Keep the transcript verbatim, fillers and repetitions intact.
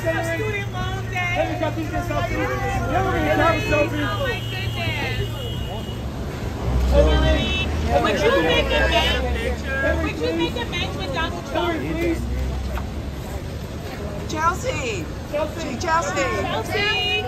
It's a student loan day. Let me come get this selfie. Let me get a selfie. Oh my goodness. Would you make a match? Would you make a match with Donald Trump? Chelsea. Chelsea. Chelsea. Chelsea.